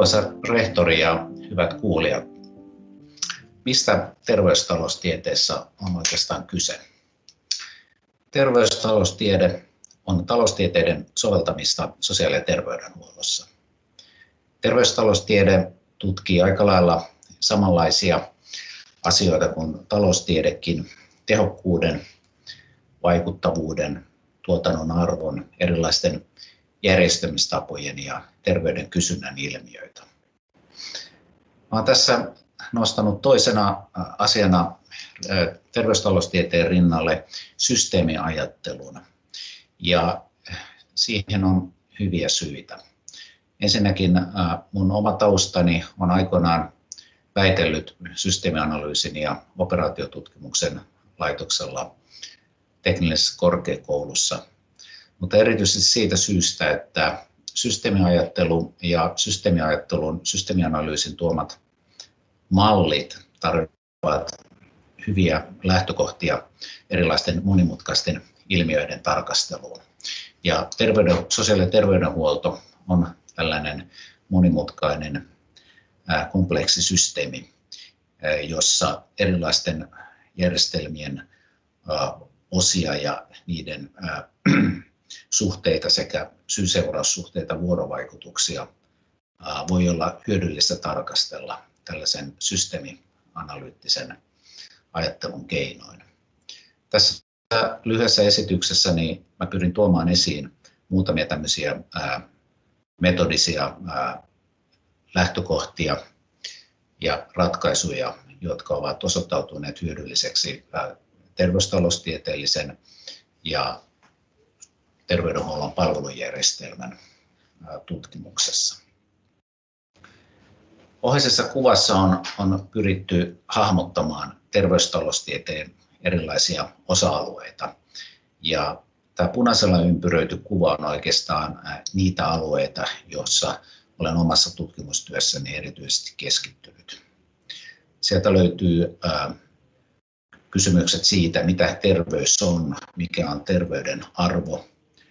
Arvoisa rehtori ja hyvät kuulijat, mistä terveystaloustieteessä on oikeastaan kyse? Terveystaloustiede on taloustieteiden soveltamista sosiaali- ja terveydenhuollossa. Terveystaloustiede tutkii aika lailla samanlaisia asioita kuin taloustiedekin: tehokkuuden, vaikuttavuuden, tuotannon arvon, erilaisten järjestämistapojen ja terveyden kysynnän ilmiöitä. Olen tässä nostanut toisena asiana terveystaloustieteen rinnalle systeemiajattelun, ja siihen on hyviä syitä. Ensinnäkin mun oma taustani on aikoinaan väitellyt systeemianalyysin ja operaatiotutkimuksen laitoksella teknillisessä korkeakoulussa, mutta erityisesti siitä syystä, että systeemiajattelu ja systeemianalyysin tuomat mallit tarjoavat hyviä lähtökohtia erilaisten monimutkaisten ilmiöiden tarkasteluun. Ja sosiaali- ja terveydenhuolto on tällainen monimutkainen kompleksi systeemi, jossa erilaisten järjestelmien osia ja niiden suhteita sekä syy-seuraussuhteita, vuorovaikutuksia voi olla hyödyllistä tarkastella tällaisen systeemianalyyttisen ajattelun keinoin. Tässä lyhyessä esityksessäni mä pyrin tuomaan esiin muutamia tämmöisiä metodisia lähtökohtia ja ratkaisuja, jotka ovat osoittautuneet hyödylliseksi terveystaloustieteellisen ja terveydenhuollon palvelujärjestelmän tutkimuksessa. Oheisessa kuvassa on pyritty hahmottamaan terveystaloustieteen erilaisia osa-alueita. Ja tämä punaisella ympyröity kuva on oikeastaan niitä alueita, joissa olen omassa tutkimustyössäni erityisesti keskittynyt. Sieltä löytyy kysymykset siitä, mitä terveys on, mikä on terveyden arvo,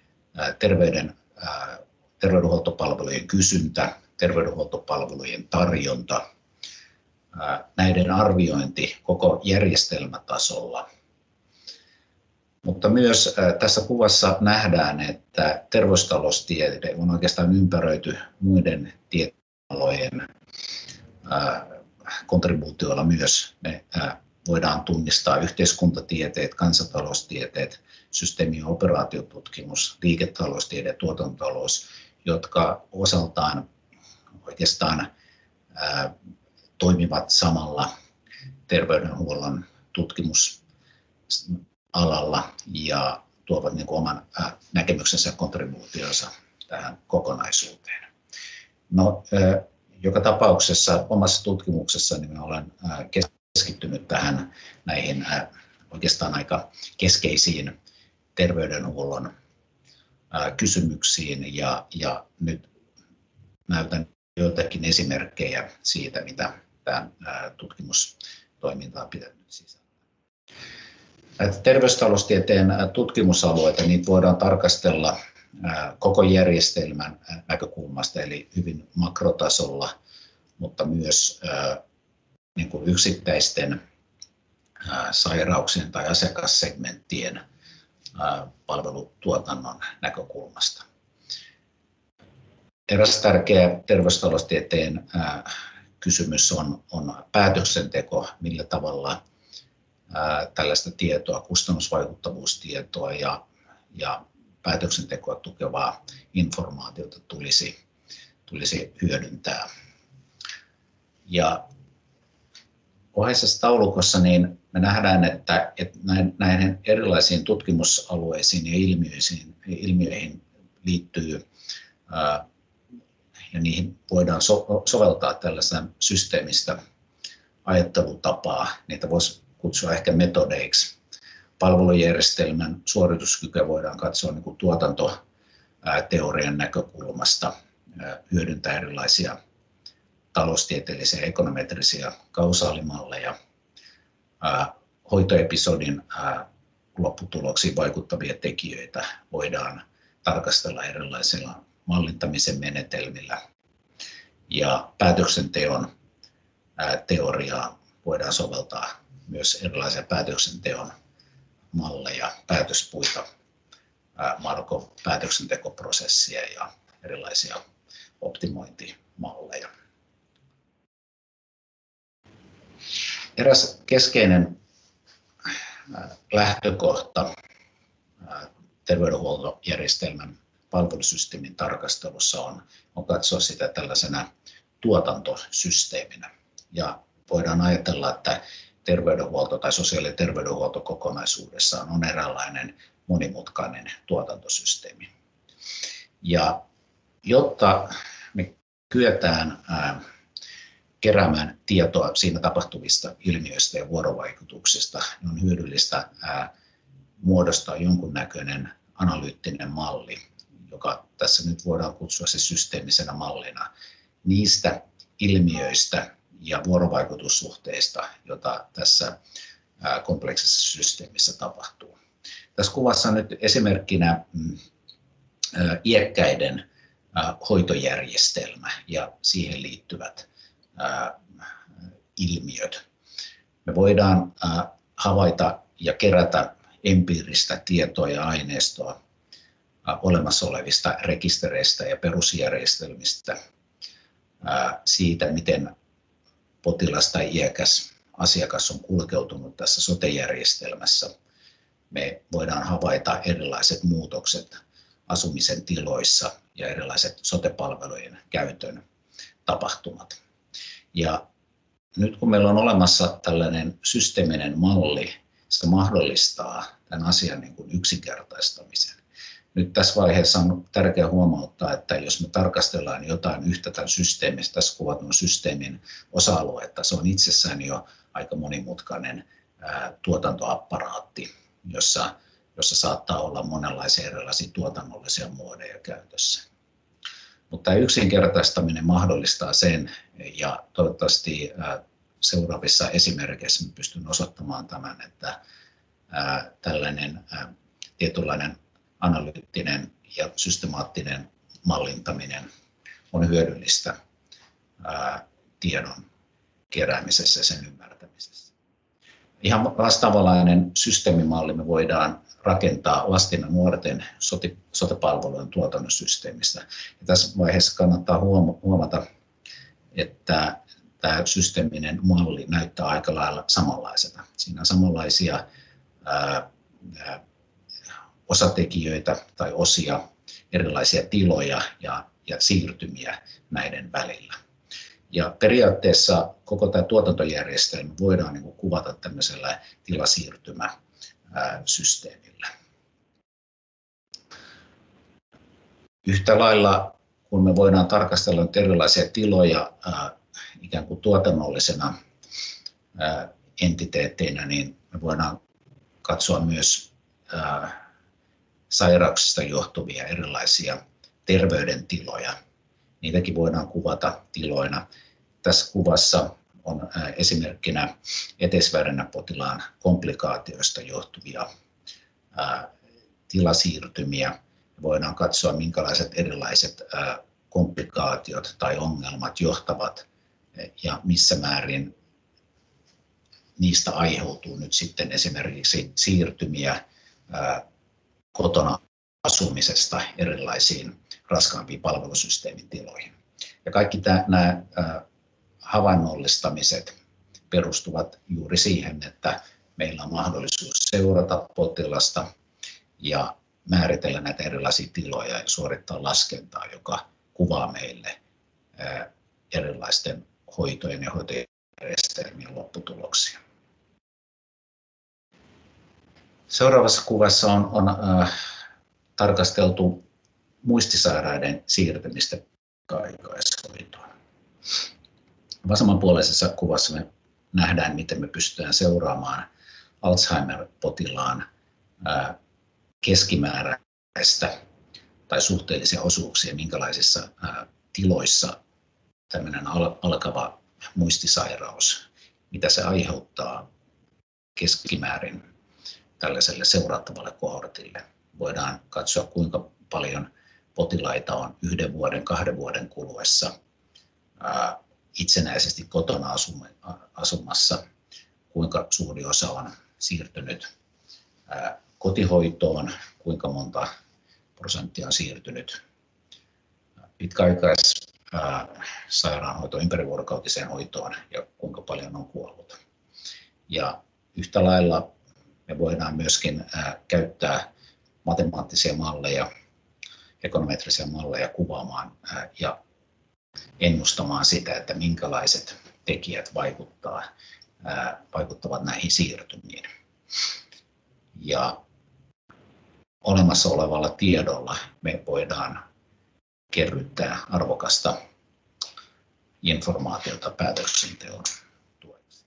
terveydenhuoltopalvelujen kysyntä, terveydenhuoltopalvelujen tarjonta, näiden arviointi koko järjestelmätasolla. Mutta myös tässä kuvassa nähdään, että terveystaloustiede on oikeastaan ympäröity muiden tieteenalojen kontribuutioilla myös. Me voidaan tunnistaa yhteiskuntatieteet, kansantaloustieteet, systeemi- ja operaatiotutkimus, liiketaloustiede, tuotantotalous, jotka osaltaan oikeastaan toimivat samalla terveydenhuollon tutkimusalalla ja tuovat niin kuin oman näkemyksensä ja kontribuutionsa tähän kokonaisuuteen. No, joka tapauksessa omassa tutkimuksessani minä olen keskittynyt näihin oikeastaan aika keskeisiin terveydenhuollon kysymyksiin, ja nyt näytän joitakin esimerkkejä siitä, mitä tämä tutkimustoiminta on pitänyt sisällä. Näitä terveystaloustieteen tutkimusalueita niitä voidaan tarkastella koko järjestelmän näkökulmasta, eli hyvin makrotasolla, mutta myös niin kuin yksittäisten sairauksien tai asiakassegmenttien palvelutuotannon näkökulmasta. Eräs tärkeä terveystaloustieteen kysymys on päätöksenteko, millä tavalla tällaista tietoa, kustannusvaikuttavuustietoa ja päätöksentekoa tukevaa informaatiota tulisi hyödyntää. Ja oheisessa taulukossa niin me nähdään, että näihin erilaisiin tutkimusalueisiin ja ilmiöihin liittyy ja niihin voidaan soveltaa tällaista systeemistä ajattelutapaa. Niitä voisi kutsua ehkä metodeiksi. Palvelujärjestelmän suorituskykyä voidaan katsoa niin kuin tuotantoteorian näkökulmasta, hyödyntää erilaisia taloustieteellisiä ja ekonometrisiä kausaalimalleja, hoitoepisodin lopputuloksiin vaikuttavia tekijöitä voidaan tarkastella erilaisilla mallintamisen menetelmillä. Ja päätöksenteon teoriaa voidaan soveltaa myös erilaisia päätöksenteon malleja, päätöspuita, päätöksentekoprosessia ja erilaisia optimointimalleja. Eräs keskeinen lähtökohta terveydenhuoltojärjestelmän palvelusysteemin tarkastelussa on katsoa sitä tällaisena tuotantosysteeminä. Ja voidaan ajatella, että terveydenhuolto tai sosiaali- ja terveydenhuolto kokonaisuudessaan on eräänlainen monimutkainen tuotantosysteemi. Ja jotta me kyetään keräämään tietoa siinä tapahtuvista ilmiöistä ja vuorovaikutuksista, niin on hyödyllistä muodostaa jonkunnäköinen analyyttinen malli, joka tässä nyt voidaan kutsua se systeemisenä mallina niistä ilmiöistä ja vuorovaikutussuhteista, joita tässä kompleksisessa systeemissä tapahtuu. Tässä kuvassa on nyt esimerkkinä iäkkäiden hoitojärjestelmä ja siihen liittyvät ilmiöt. Me voidaan havaita ja kerätä empiiristä tietoa ja aineistoa olemassa olevista rekistereistä ja perusjärjestelmistä siitä, miten potilas tai iäkäs asiakas on kulkeutunut tässä sote-järjestelmässä. Me voidaan havaita erilaiset muutokset asumisen tiloissa ja erilaiset sote-palvelujen käytön tapahtumat. Ja nyt kun meillä on olemassa tällainen systeeminen malli, se mahdollistaa tämän asian niin kuin yksinkertaistamisen. Nyt tässä vaiheessa on tärkeää huomauttaa, että jos me tarkastellaan jotain yhtä tämän systeemistä, tässä kuvatun systeemin osa-aluetta, se on itsessään jo aika monimutkainen tuotantoapparaatti, jossa saattaa olla monenlaisia erilaisia tuotannollisia muodeja käytössä. Mutta tämä yksinkertaistaminen mahdollistaa sen, ja toivottavasti seuraavissa esimerkkeissä pystyn osoittamaan tämän, että tällainen tietynlainen analyyttinen ja systemaattinen mallintaminen on hyödyllistä tiedon keräämisessä ja sen ymmärtämisessä. Ihan vastaavanlainen systeemimalli me voidaan rakentaa lasten ja nuorten sote-palvelujen tuotantosysteemistä. Ja tässä vaiheessa kannattaa huomata, että tämä systeeminen malli näyttää aika lailla samanlaiselta. Siinä on samanlaisia osatekijöitä tai osia, erilaisia tiloja ja siirtymiä näiden välillä. Ja periaatteessa koko tämä tuotantojärjestelmä voidaan niin kuin kuvata tämmöisellä tilasiirtymäsysteemillä. Yhtä lailla, kun me voidaan tarkastella erilaisia tiloja ikään kuin tuotannollisena entiteetteinä, niin me voidaan katsoa myös sairauksista johtuvia erilaisia terveydentiloja. Niitäkin voidaan kuvata tiloina. Tässä kuvassa on esimerkkinä eteisverenäpotilaan komplikaatioista johtuvia tilasiirtymiä. Voidaan katsoa, minkälaiset erilaiset komplikaatiot tai ongelmat johtavat ja missä määrin niistä aiheutuu nyt sitten esimerkiksi siirtymiä kotona asumisesta erilaisiin raskaampiin palvelusysteemin tiloihin. Ja kaikki nämä havainnollistamiset perustuvat juuri siihen, että meillä on mahdollisuus seurata potilasta ja määritellä näitä erilaisia tiloja ja suorittaa laskentaa, joka kuvaa meille erilaisten hoitojen ja hoitojärjestelmien lopputuloksia. Seuraavassa kuvassa on tarkasteltu muistisairaiden siirtymistä pitkäaikaishoitoon. Vasemmanpuoleisessa kuvassa me nähdään, miten me pystytään seuraamaan Alzheimer-potilaan keskimääräistä tai suhteellisia osuuksia, minkälaisissa tiloissa tämmöinen alkava muistisairaus, mitä se aiheuttaa keskimäärin tällaiselle seurattavalle kohortille. Voidaan katsoa, kuinka paljon potilaita on 1 vuoden, 2 vuoden kuluessa itsenäisesti kotona asumassa, kuinka suuri osa on siirtynyt kotihoitoon, kuinka monta prosenttia on siirtynyt pitkäaikaissairaanhoitoon, ympärivuorokautiseen hoitoon ja kuinka paljon on kuollut. Ja yhtä lailla me voidaan myöskin käyttää matemaattisia malleja, ekonometrisia malleja kuvaamaan ja ennustamaan sitä, että minkälaiset tekijät vaikuttavat näihin siirtymiin. Ja olemassa olevalla tiedolla me voidaan kerryttää arvokasta informaatiota päätöksenteon tueksi.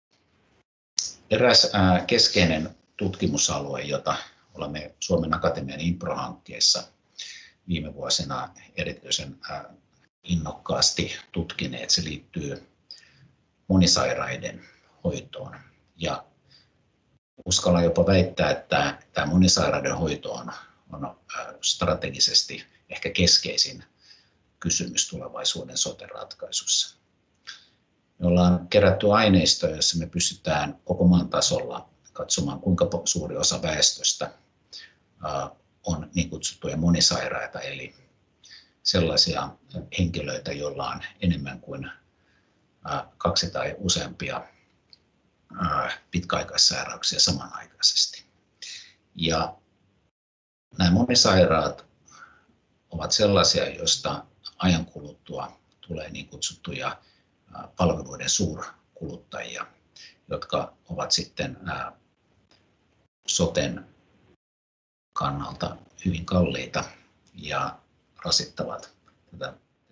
Eräs keskeinen tutkimusalue, jota olemme Suomen Akatemian Impro-hankkeessa viime vuosina erityisen innokkaasti tutkineet, se liittyy monisairaiden hoitoon. Ja uskallan jopa väittää, että tämä monisairaiden hoito on strategisesti ehkä keskeisin kysymys tulevaisuuden sote-ratkaisussa. Me ollaan kerätty aineistoa, jossa me pystytään koko maan tasolla katsomaan, kuinka suuri osa väestöstä on niin kutsuttuja monisairaita, eli sellaisia henkilöitä, joilla on enemmän kuin 2 tai useampia pitkäaikaissairauksia samanaikaisesti. Ja nämä monisairaat ovat sellaisia, joista ajan kuluttua tulee niin kutsuttuja palveluiden suurkuluttajia, jotka ovat sitten soten kannalta hyvin kalliita ja rasittavat tätä.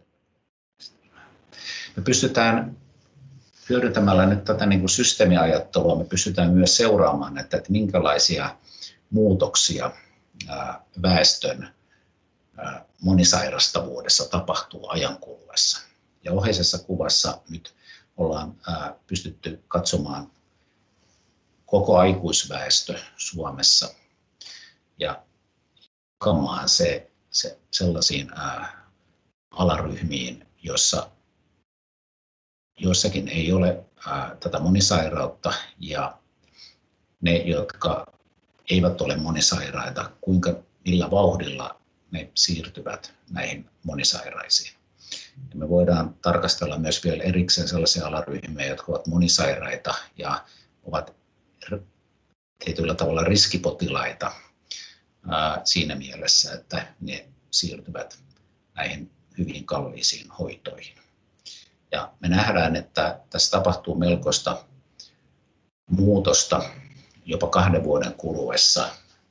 Me pystytään hyödyntämällä nyt tätä niin kuin systeemiajattelua, me pystytään myös seuraamaan, että minkälaisia muutoksia väestön monisairastavuudessa tapahtuu ajan kuluessa. Ja oheisessa kuvassa nyt ollaan pystytty katsomaan koko aikuisväestö Suomessa ja jakamaan se sellaisiin alaryhmiin, joissa joissakin ei ole tätä monisairautta, ja ne, jotka eivät ole monisairaita, millä vauhdilla ne siirtyvät näihin monisairaisiin. Ja me voidaan tarkastella myös vielä erikseen sellaisia alaryhmiä, jotka ovat monisairaita ja ovat tietyllä tavalla riskipotilaita siinä mielessä, että ne siirtyvät näihin hyvin kalliisiin hoitoihin. Ja me nähdään, että tässä tapahtuu melkoista muutosta jopa 2 vuoden kuluessa.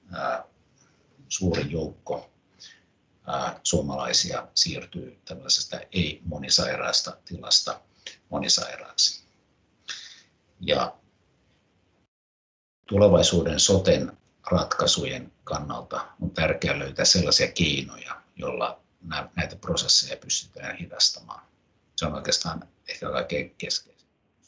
Suuri joukko suomalaisia siirtyy tällaisesta ei-monisairaasta tilasta monisairaaksi. Ja tulevaisuuden soten ratkaisujen kannalta on tärkeää löytää sellaisia keinoja, joilla näitä prosesseja pystytään hidastamaan. Se on oikeastaan ehkä kaikkein keskeisin.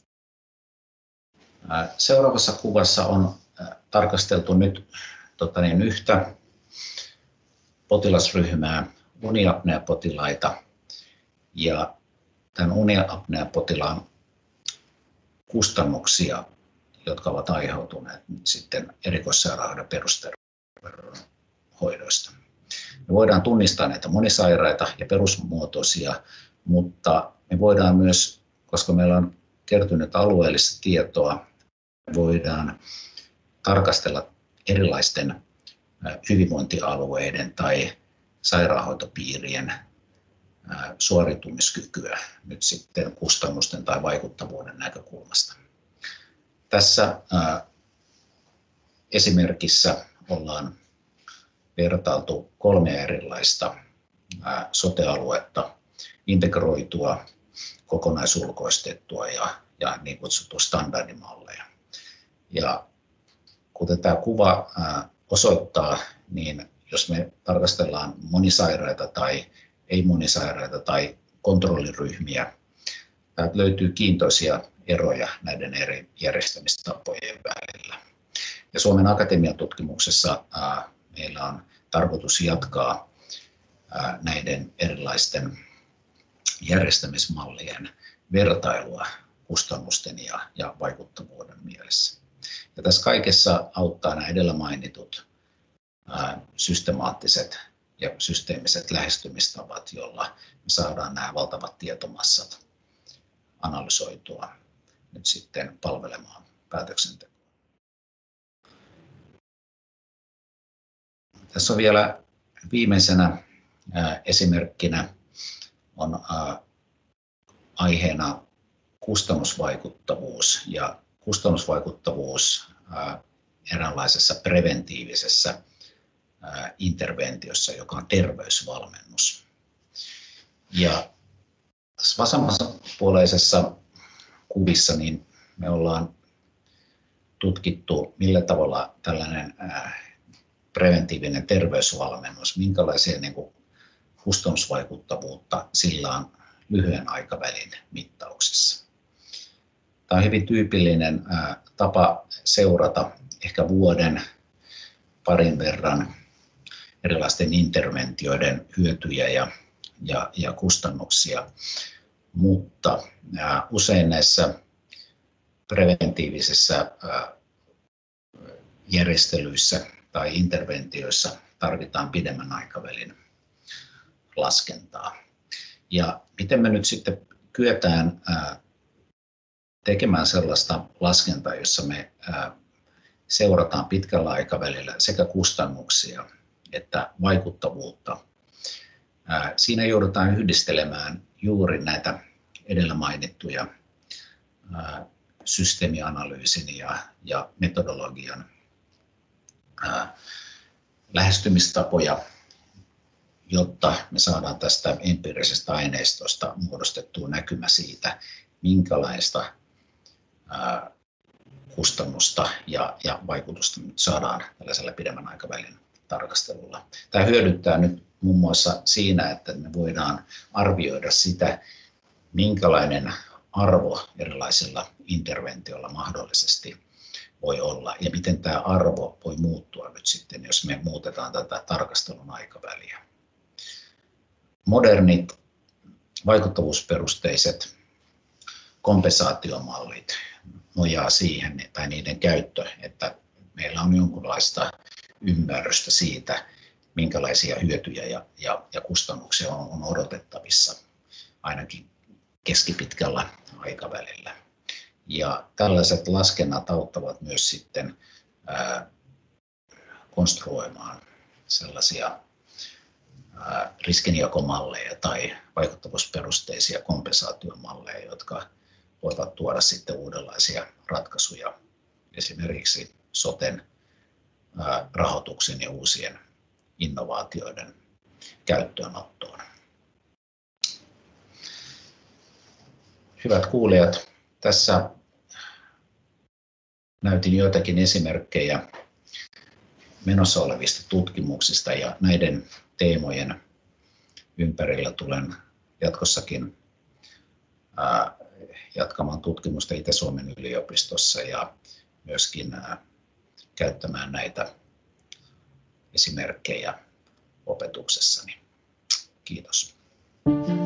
Seuraavassa kuvassa on tarkasteltu nyt yhtä potilasryhmää, uniapneapotilaita, ja tämän uniapneapotilaan kustannuksia, jotka ovat aiheutuneet sitten erikoissairaanhoidon perusterveydenhoidosta. Me voidaan tunnistaa näitä monisairaita ja perusmuotoisia, mutta me voidaan myös, koska meillä on kertynyt alueellista tietoa, voidaan tarkastella erilaisten hyvinvointialueiden tai sairaanhoitopiirien suoriutumiskykyä nyt sitten kustannusten tai vaikuttavuuden näkökulmasta. Tässä esimerkissä ollaan vertailtu 3 erilaista sote-aluetta, integroitua, kokonaisulkoistettua ja niin kutsuttua standardimalleja. Ja kuten tämä kuva osoittaa, niin jos me tarkastellaan monisairaita tai ei-monisairaita tai kontrolliryhmiä, täältä löytyy kiintoisia eroja näiden eri järjestämistapojen välillä. Ja Suomen Akatemian tutkimuksessa meillä on tarkoitus jatkaa näiden erilaisten järjestämismallien vertailua kustannusten ja vaikuttavuuden mielessä. Ja tässä kaikessa auttaa nämä edellä mainitut systemaattiset ja systeemiset lähestymistavat, jolla me saadaan nämä valtavat tietomassat analysoitua nyt sitten palvelemaan päätöksentekoa. Tässä on vielä viimeisenä esimerkkinä on aiheena kustannusvaikuttavuus ja kustannusvaikuttavuus eräänlaisessa preventiivisessä interventiossa, joka on terveysvalmennus. Ja tässä vasemmanpuoleisessa kuvissa niin me ollaan tutkittu, millä tavalla tällainen preventiivinen terveysvalmennus, minkälaisia kustannusvaikuttavuutta sillä on lyhyen aikavälin mittauksessa. Tämä on hyvin tyypillinen tapa seurata ehkä vuoden parin verran erilaisten interventioiden hyötyjä ja kustannuksia, mutta usein näissä preventiivisissä järjestelyissä tai interventioissa tarvitaan pidemmän aikavälin laskentaa. Ja miten me nyt sitten kyetään tekemään sellaista laskentaa, jossa me seurataan pitkällä aikavälillä sekä kustannuksia että vaikuttavuutta. Siinä joudutaan yhdistelemään juuri näitä edellä mainittuja systeemianalyysin ja metodologian lähestymistapoja, jotta me saadaan tästä empiirisestä aineistosta muodostettua näkymä siitä, minkälaista kustannusta ja vaikutusta nyt saadaan tällaisella pidemmän aikavälin tarkastelulla. Tämä hyödyttää nyt muun muassa siinä, että me voidaan arvioida sitä, minkälainen arvo erilaisilla interventioilla mahdollisesti voi olla ja miten tämä arvo voi muuttua nyt sitten, jos me muutetaan tätä tarkastelun aikaväliä. Modernit vaikuttavuusperusteiset kompensaatiomallit nojaa siihen, tai niiden käyttö, että meillä on jonkunlaista ymmärrystä siitä, minkälaisia hyötyjä ja kustannuksia on odotettavissa ainakin keskipitkällä aikavälillä. Ja tällaiset laskennat auttavat myös sitten konstruoimaan sellaisia riskinjakomalleja tai vaikuttavuusperusteisia kompensaatiomalleja, jotka voivat tuoda sitten uudenlaisia ratkaisuja esimerkiksi soten rahoituksen ja uusien innovaatioiden käyttöönottoon. Hyvät kuulijat, tässä näytin joitakin esimerkkejä menossa olevista tutkimuksista ja näiden teemojen ympärillä tulen jatkossakin jatkamaan tutkimusta Itä-Suomen yliopistossa ja myöskin käyttämään näitä esimerkkejä opetuksessani. Kiitos.